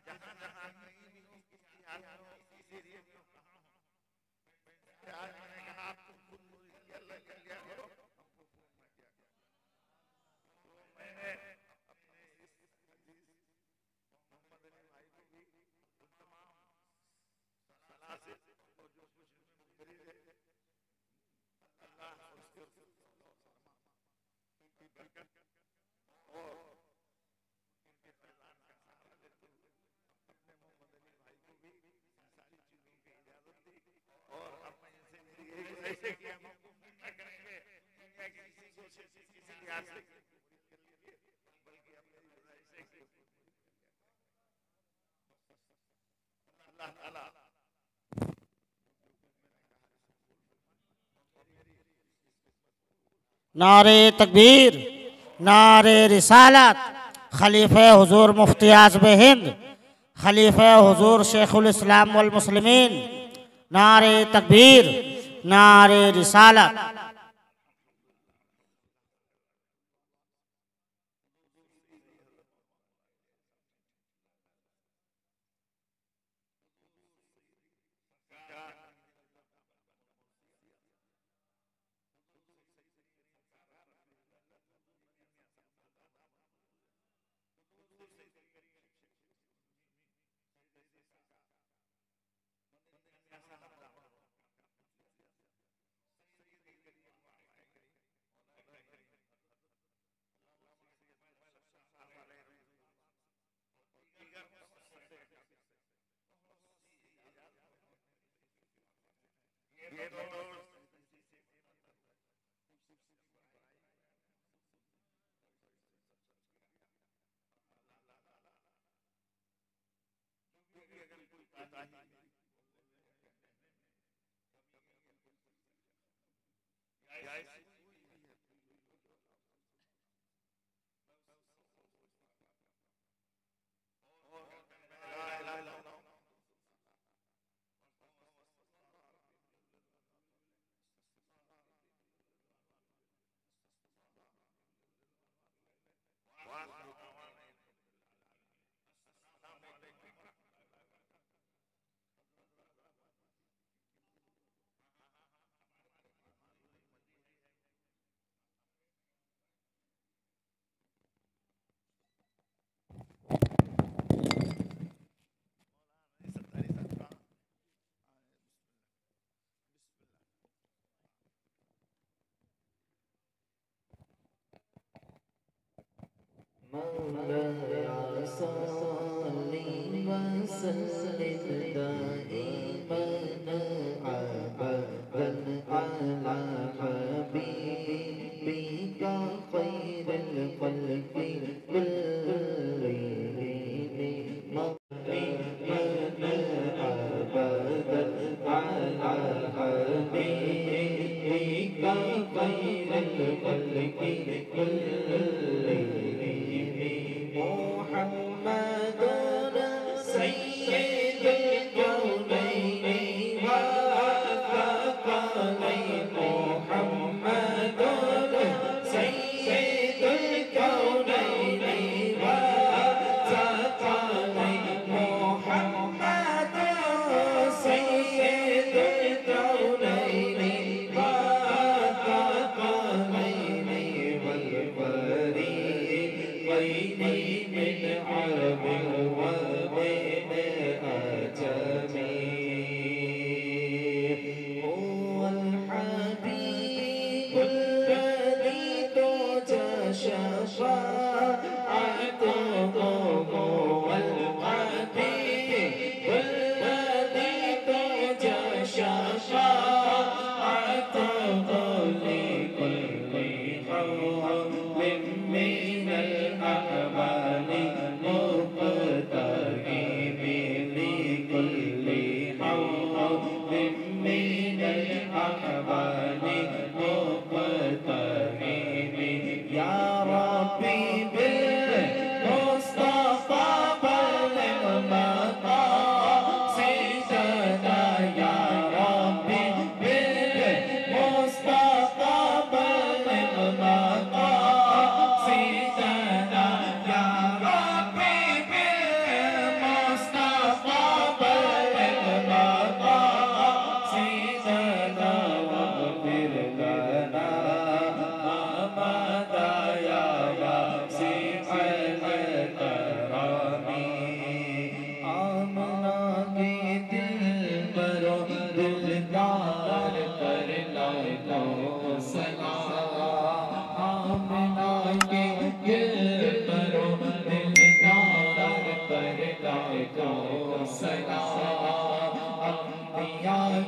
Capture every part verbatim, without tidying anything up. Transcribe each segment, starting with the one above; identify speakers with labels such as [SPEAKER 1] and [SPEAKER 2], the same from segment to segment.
[SPEAKER 1] جہاں جہاں کہیں بھی ہوں کسی حال میں ہوں کسی ایریے میں ہوں کہاں ہوں آج میں نے کہا آپ کو خود مجھے اللہ کر لیا کرو ہم کو فون نہ کیا کرو تو میں نے اپنے اس عزیز محمد علی بھائی کو بھی ان تمام صلاح سے اور جو کچھ منفرد ہے اللہ اور اس کے کی برکت اور ان کے فیضان کا سہارا لیتے ہوئے اپنے محمد علی بھائی کو بھی ان ساری چیزوں کی اجازت دی اور اب میں ان سے میری یہی گزارش ہے کہ ہم آپ کو فون نہ کریں گے دنیا کے کسی کو سے کسی لحاظ سے بلکہ اب میری گزارش ہے کہ اللہ تعالیٰ
[SPEAKER 2] نعرہ تکبیر، نعرہ رسالت، خلیفہ حضور مفتی اعظم ہند، خلیفہ حضور شیخ الاسلام والمسلمین، نعرہ تکبیر، نعرہ رسالت۔
[SPEAKER 1] یہ بطور اگر کوئی کوتاہی یا اس لا الہ الا اللہ وآخر دعوانا السلام علیکم ورحمۃ اللہ
[SPEAKER 3] مولاي صل وسلم دائما ابدا على حبيبك خير الخلق كلهم دائما ابدا على حبيبك خير الخلق كلهم محمد سيد الكون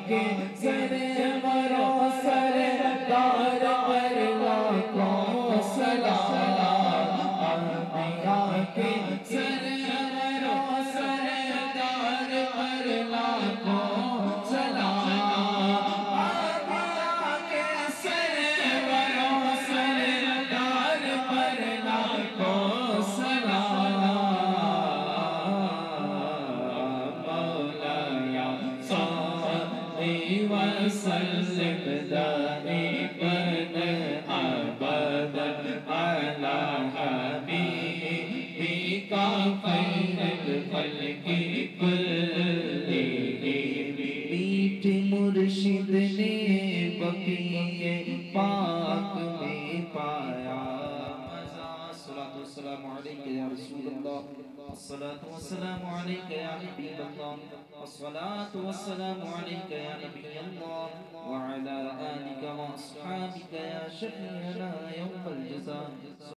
[SPEAKER 3] کے سرور و سردار ارواح کو سلام انبیاء کے سرور و سردار ارواح کو سلام انبیاء کے سرور و سردار ارواح کو سلام مولایا صلی وسلم دائما ابدا على حبيبك خير الخلق كلهم میٹھ مرشد نے بقیع پاک میں پایا الصلاة والسلام عليك يا رسول الله الصلاة والسلام عليك يا حبيب الله الصلاة والسلام عليك يا نبي الله وعلى آلك وأصحابك يا شفيعنا يوم الجزاء